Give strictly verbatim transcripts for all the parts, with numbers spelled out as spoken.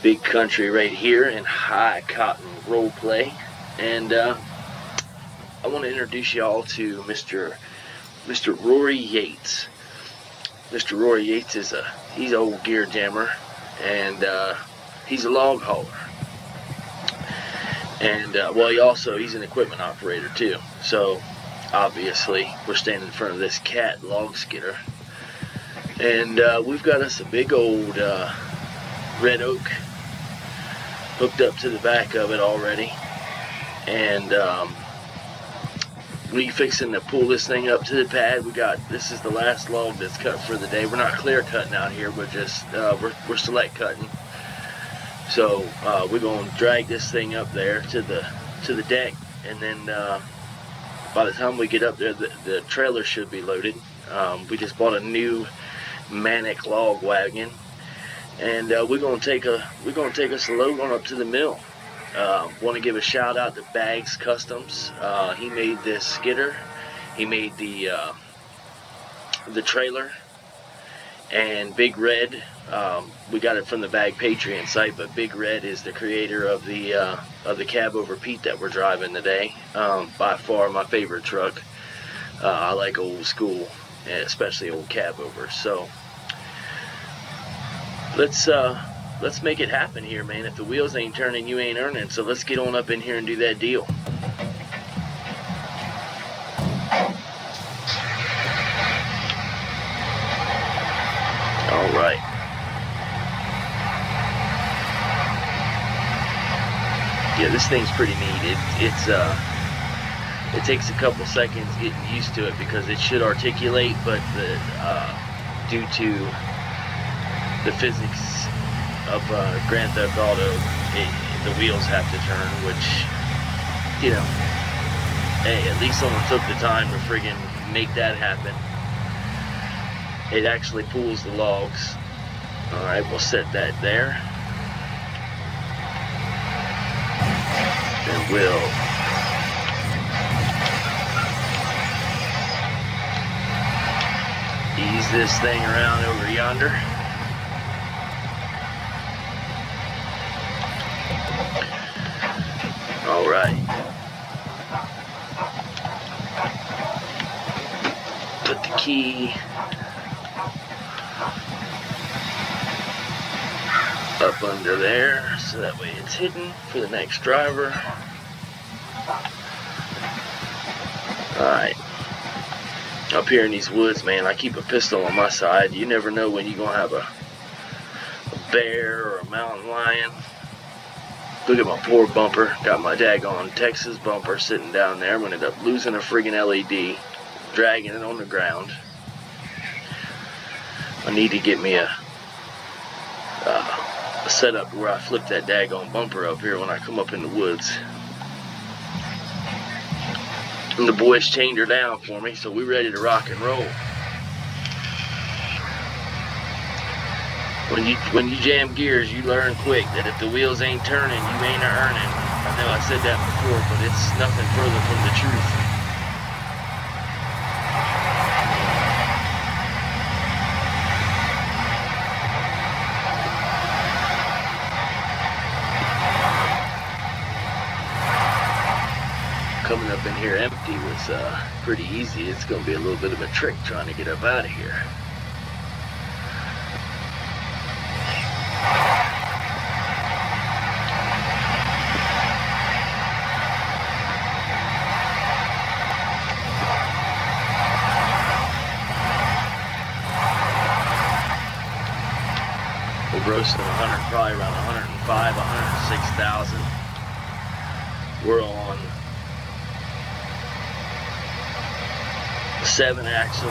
Big Country right here in High Cotton Roleplay, and uh, I want to introduce y'all to Mister Mister Rory Yates. Mister Rory Yates is a he's an old gear jammer, and uh, he's a log hauler. And uh, well, he also he's an equipment operator too. So obviously, we're standing in front of this cat log skidder, and uh, we've got us a big old uh, red oak hooked up to the back of it already, and um, we fixing to pull this thing up to the pad. We got this is the last log that's cut for the day. We're not clear cutting out here. We're just uh, we're, we're select cutting. So uh, we're gonna drag this thing up there to the to the deck, and then uh, by the time we get up there, the, the trailer should be loaded. Um, we just bought a new Manic log wagon, and uh, we're gonna take a we're gonna take us a load on up to the mill. Uh, want to give a shout out to Bags Customs. Uh, he made this skidder. He made the uh, the trailer. And Big Red, um, we got it from the Bag Patreon site, but Big Red is the creator of the uh, of the cab over Pete that we're driving today. Um, by far my favorite truck. Uh, I like old school, especially old cab overs. So let's uh, let's make it happen here, man. If the wheels ain't turning, you ain't earning. So let's get on up in here and do that deal. All right. Yeah, this thing's pretty neat. It, it's uh, it takes a couple seconds getting used to it because it should articulate, but the uh, due to the physics of uh, Grand Theft Auto, it, the wheels have to turn, which, you know, hey, at least someone took the time to friggin' make that happen. It actually pulls the logs. Alright, we'll set that there. And we'll ease this thing around over yonder. Alright. Put the key up under there so that way it's hidden for the next driver. Alright. Up here in these woods, man, I keep a pistol on my side. You never know when you're gonna have a, a bear or a mountain lion. Look at my poor bumper. Got my daggone Texas bumper sitting down there. I'm gonna end up losing a friggin' L E D, dragging it on the ground. I need to get me a uh, a setup where I flip that daggone bumper up here when I come up in the woods. And the boys chained her down for me, so we're ready to rock and roll. When you when you jam gears, you learn quick that if the wheels ain't turning, you ain't earning. I know I said that before, but it's nothing further from the truth. Coming up in here empty was uh, pretty easy. It's going to be a little bit of a trick trying to get up out of here. We're grossing one hundred, probably around one hundred five, one hundred six thousand. We're on seven axles,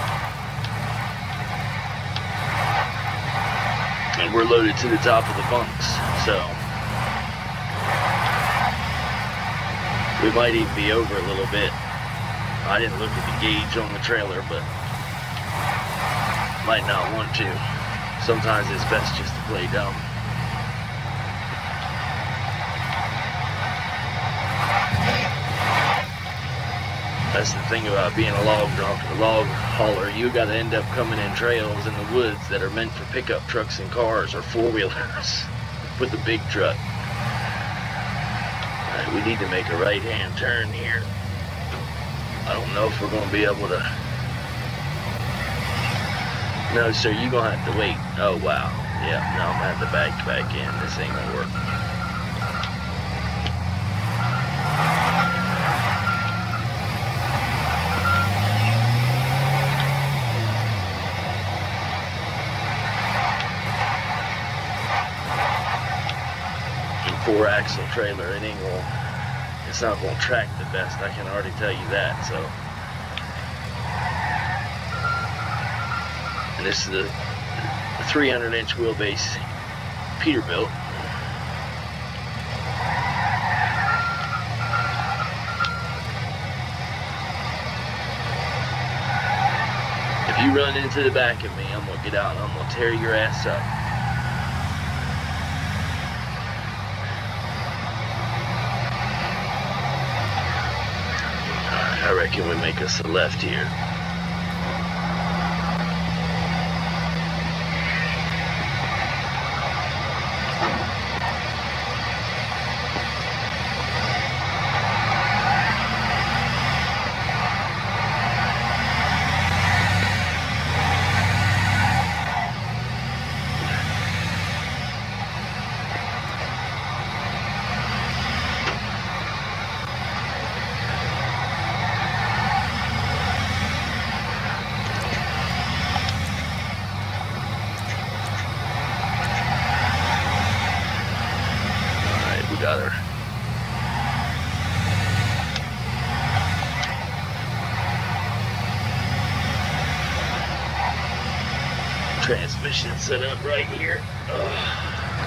and we're loaded to the top of the bunks, so we might even be over a little bit. I didn't look at the gauge on the trailer, but might not want to. Sometimes it's best just to play dumb. That's the thing about being a log a log hauler. You got to end up coming in trails in the woods that are meant for pickup trucks and cars or four-wheelers. with the big truck. Alright, we need to make a right-hand turn here. I don't know if we're going to be able to. No, sir, you're going to have to wait. Oh, wow. Yeah, no, I'm going to have to back back in. This ain't going to work. Four axle trailer, it ain't gonna, it's not gonna track the best, I can already tell you that. So, and this is the three hundred inch wheelbase Peterbilt. If you run into the back of me, I'm gonna get out and I'm gonna tear your ass up. I reckon we make us a left here. Got her. Transmission set up right here. Ugh.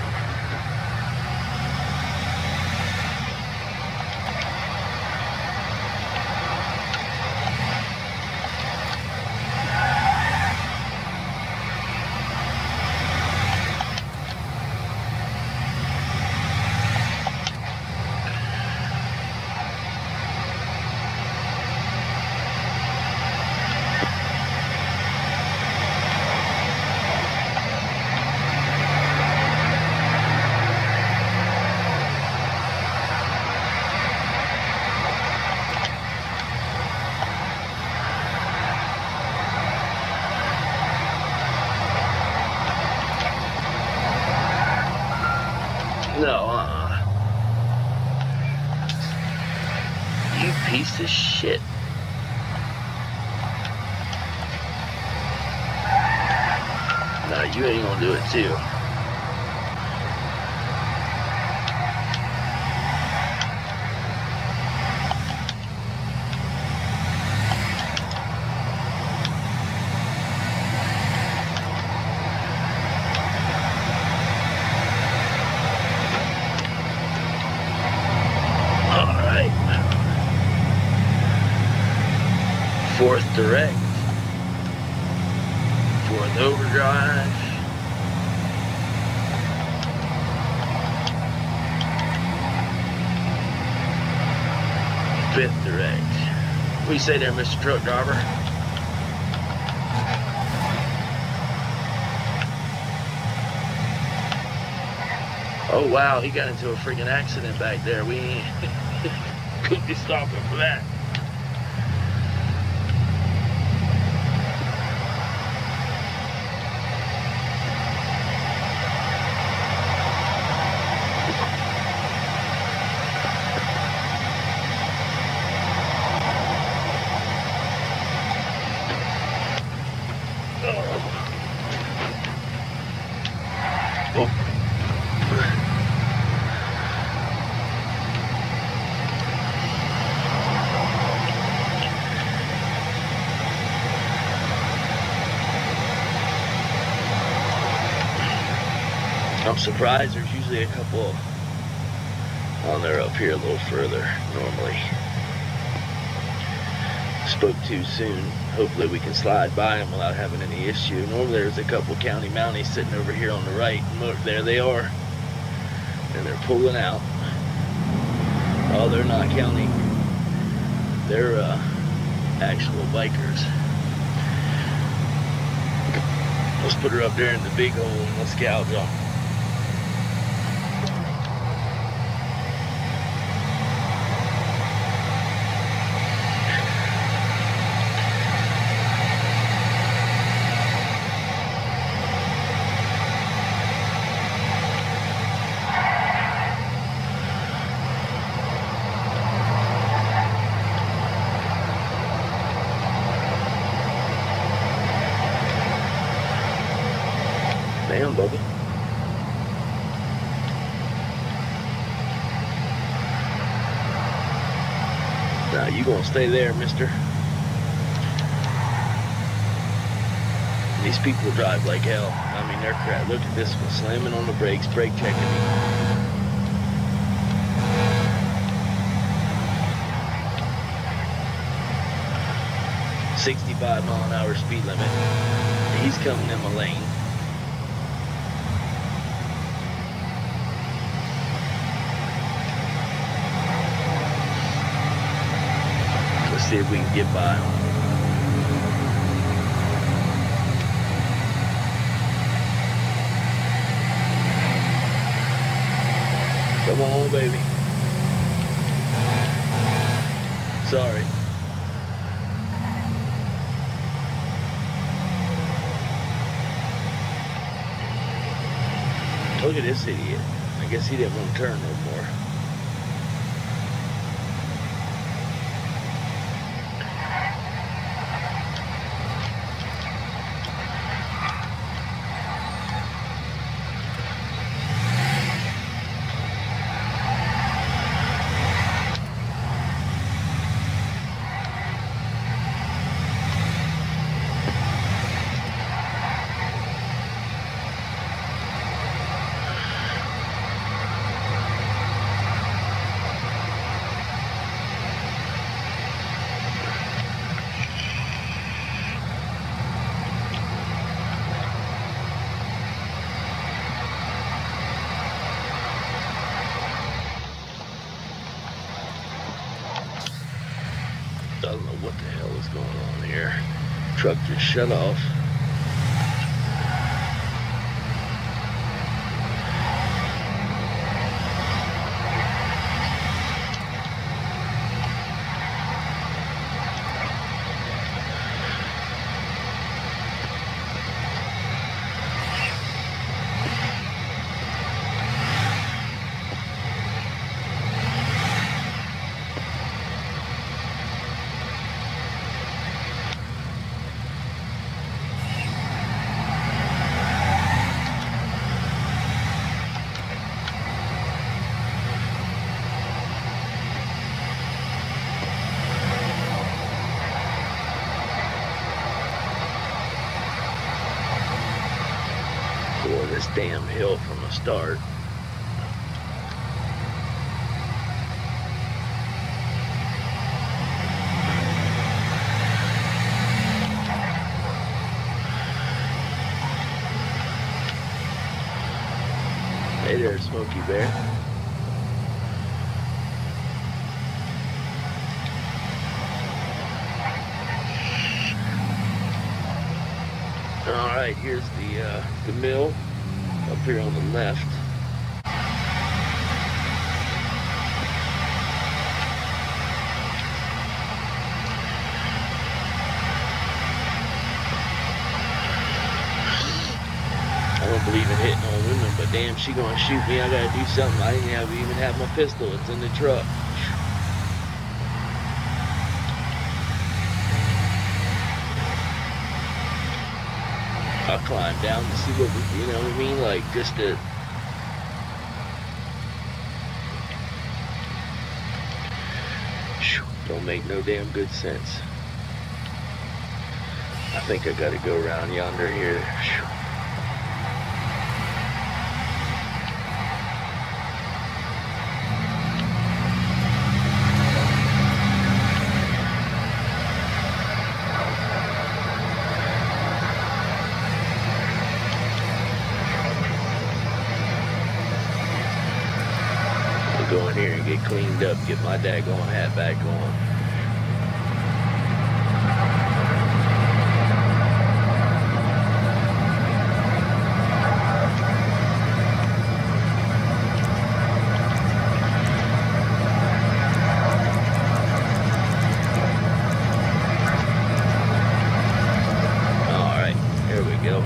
No, uh-uh. You piece of shit. No, you ain't gonna do it too. Fourth direct, fourth overdrive, fifth direct. What do you say there, Mister Truck Driver? Oh wow, he got into a freaking accident back there. We ain't couldn't be stopping for that. Oh. I'm surprised there's usually a couple on there up here a little further normally. Spoke too soon. Hopefully we can slide by them without having any issue. Normally there's a couple county mounties sitting over here on the right. Look, there they are. And they're pulling out. Oh, they're not county. They're uh, actual bikers. Let's put her up there in the big hole and let's gouge them. Now you gonna stay there, mister. These people drive like hell. I mean, they're crap. Look at this one, slamming on the brakes, brake checking me. sixty-five mile an hour speed limit. He's coming in my lane. Let's see if we can get by him. Come on, baby. Sorry. Look at this idiot. I guess he didn't want to turn no more. I don't know what the hell is going on here. Truck just shut off. This damn hill from the start. Hey there, Smokey Bear. All right, here's the uh, the mill. Up here on the left. I don't believe in hitting on women, but damn, she gonna shoot me. I gotta do something. I didn't have, even have my pistol. It's in the truck. I'll climb down to see what we, you know what I mean? Like, just to... Don't make no damn good sense. I think I gotta go around yonder here. Go in here and get cleaned up, get my daggone hat back on. All right, here we go.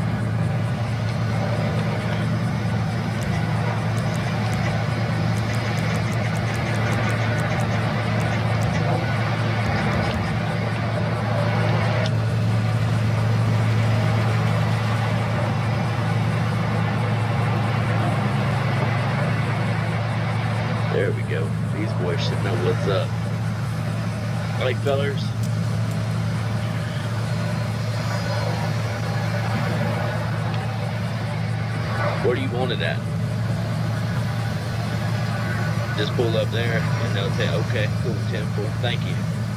There we go. These boys should know what's up. Alright, fellers. Where do you want it at? Just pull up there and they'll say, okay, cool, ten four, thank you.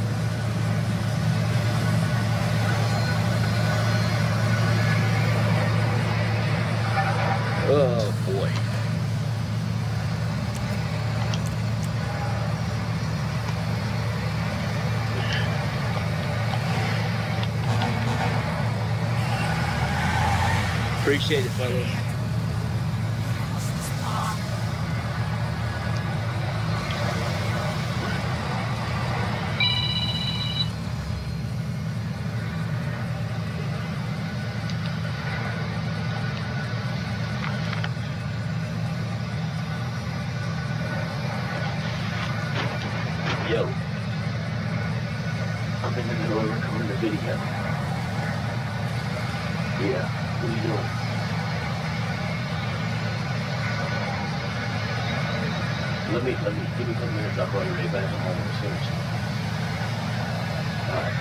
Oh boy. Appreciate it, fellas. Yo, I'm in the middle of recording a video. Yeah, what are you doing? Let me, let me, give me a couple minutes, I'll call you right back. I'm almost finished. Alright.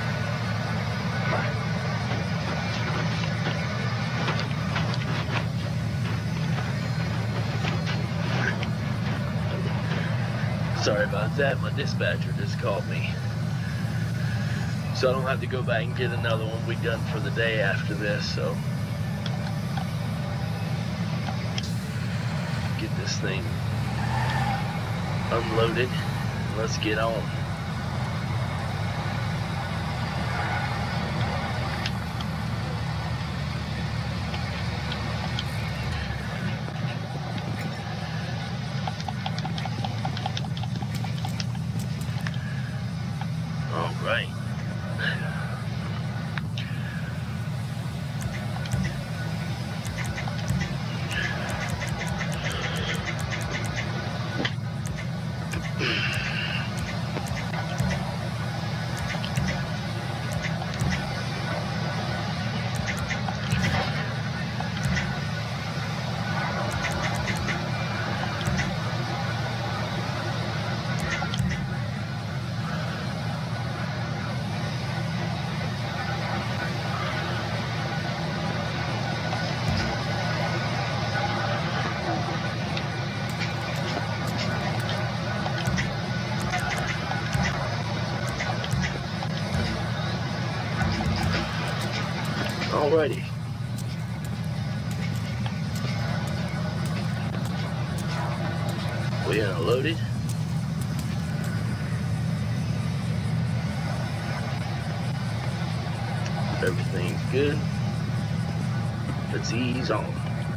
Bye. Sorry about that, my dispatcher just called me. So I don't have to go back and get another one. We done for the day after this, so. Get this thing unloaded. Let's get on. All right. Alrighty. We are loaded. Everything's good. Let's ease on.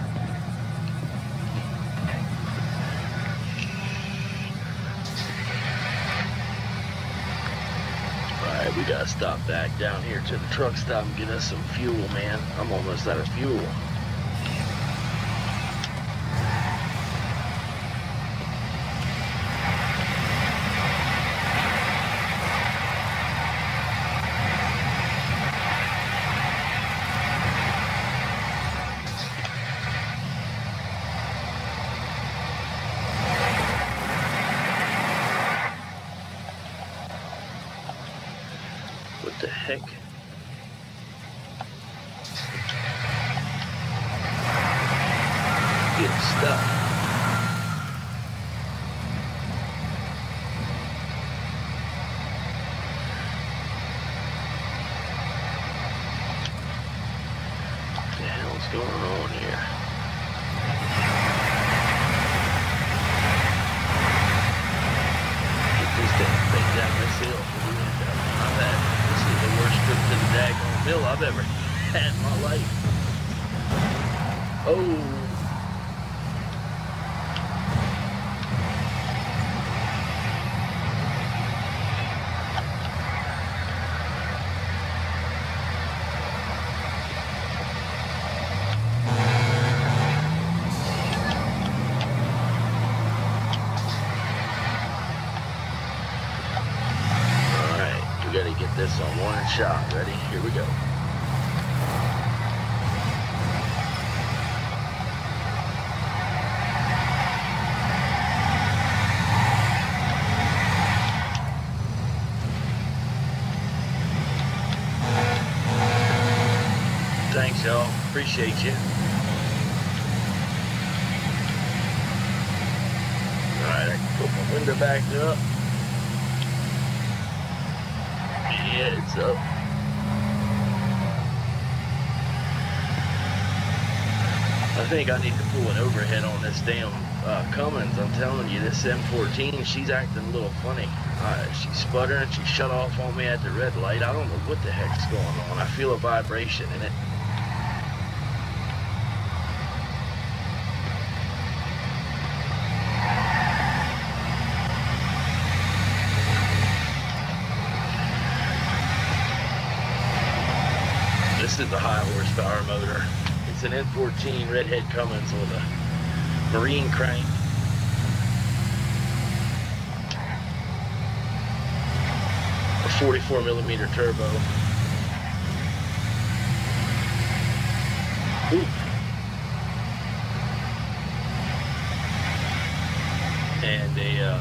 Alright, we gotta stop back down here to the truck stop and get us some fuel, man. I'm almost out of fuel. What the heck? Getting stuck. What the hell's going on here? Get this damn thing down myself. My bad. This is the worst trip to the daggone mill I've ever had in my life. Oh. Gotta get this on one shot. Ready? Here we go. Appreciate you. Alright, I can put my window back up. Yeah, it's up. I think I need to pull an overhead on this damn uh, Cummins. I'm telling you, this M fourteen, she's acting a little funny. Uh, she's sputtering. She shut off on me at the red light. I don't know what the heck's going on. I feel a vibration in it. This is the high horsepower motor. It's an M fourteen Redhead Cummins with a marine crank. A forty-four millimeter turbo. Ooh. And a uh,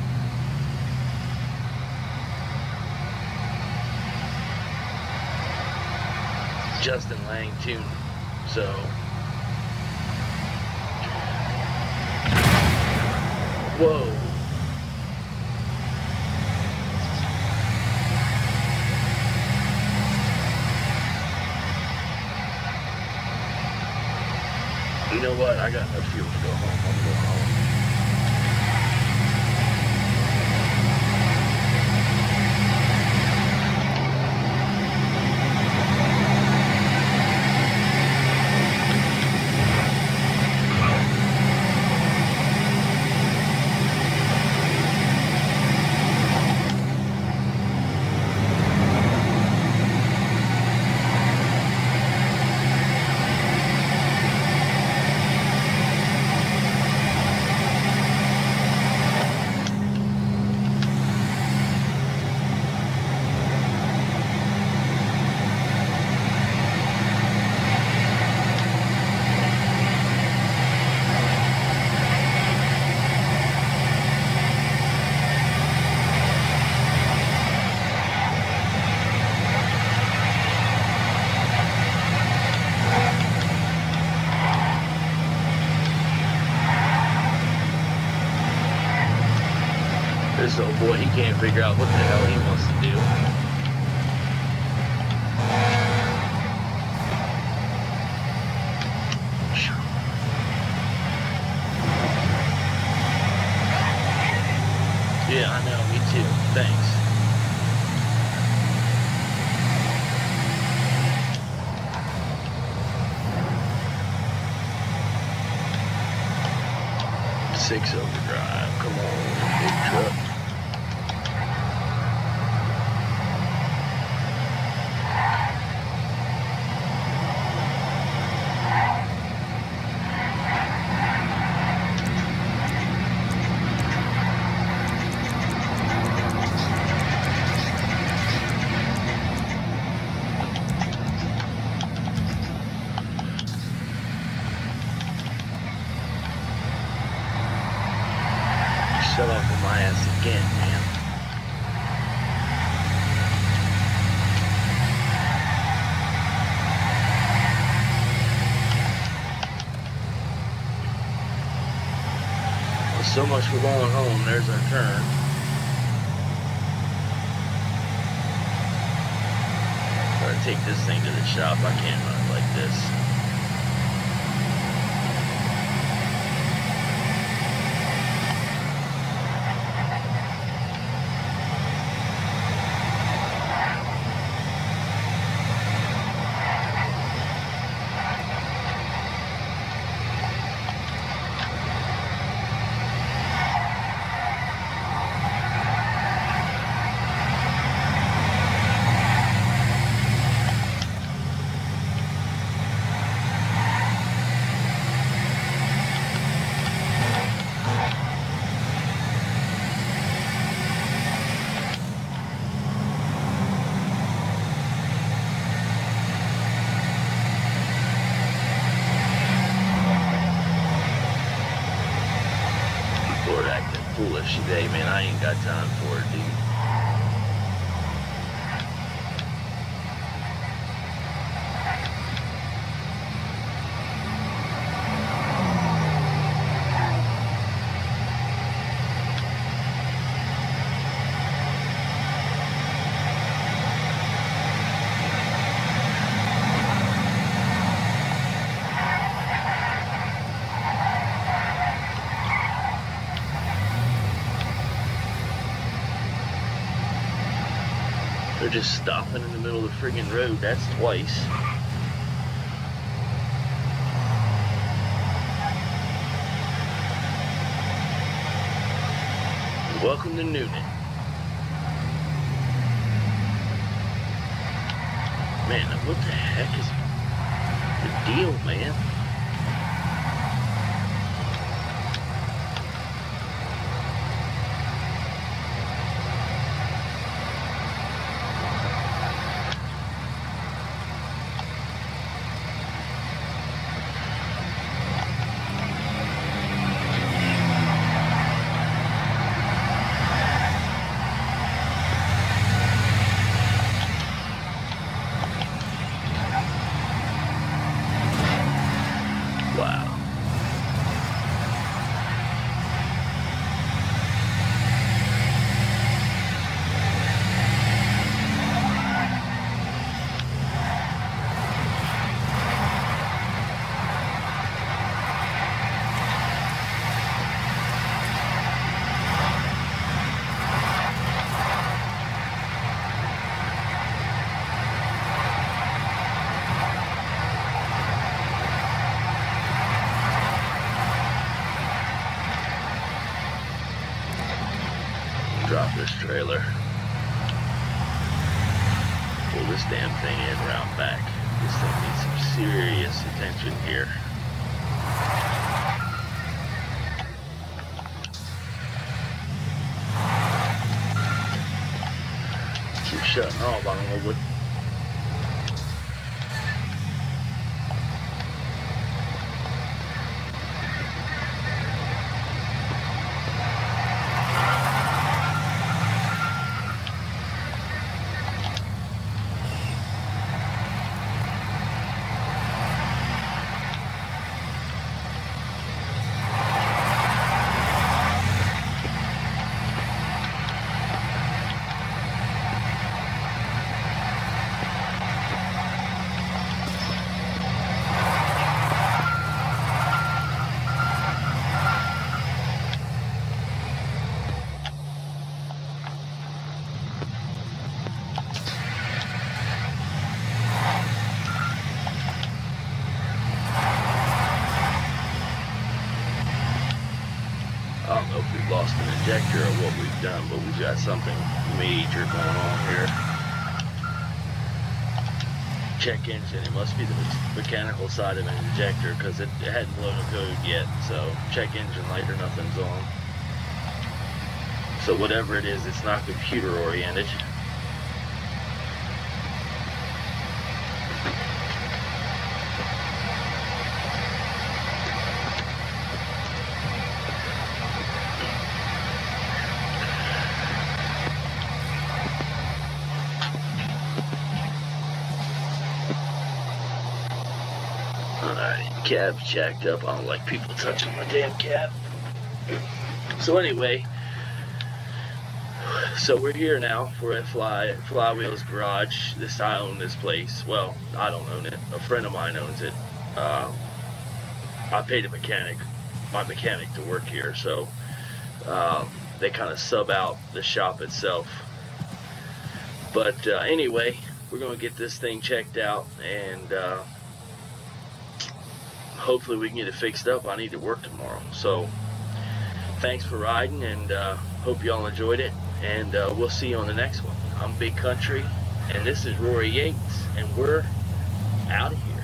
Justin Lang tune. So whoa. You know what? I got no fuel to go home. I'm going home. This old boy, he can't figure out what the hell he wants to do. Yeah, I know, me too. Thanks. Six overdrive, come on, big truck. Shut off on my ass again, man. Well, so much for going home. There's our turn. Gotta take this thing to the shop. I can't run it like this. Foolish today, man. I ain't got time for it, dude. They're just stopping in the middle of the friggin' road. That's twice. Welcome to Newnan. Man, what the heck is the deal, man? Drop this trailer. Pull this damn thing in round back. This thing needs some serious attention here. Keep shutting off. I don't know what. I don't know if we've lost an injector or what we've done, but we've got something major going on here. Check engine, it must be the mechanical side of an injector because it, it hadn't blown a code yet. So check engine light or nothing's on. So whatever it is, it's not computer oriented. Alright, cab's jacked up. I don't like people touching my damn cab. So anyway, so we're here now. We're at Fly Flywheel's garage. This I own this place. Well, I don't own it. A friend of mine owns it. Uh, I paid a mechanic, my mechanic, to work here. So um, they kind of sub out the shop itself. But uh, anyway, we're gonna get this thing checked out and. Uh, Hopefully we can get it fixed up. I need to work tomorrow. So thanks for riding, and uh, hope y'all enjoyed it. And uh, we'll see you on the next one. I'm Big Country, and this is Rory Yates, and we're out of here.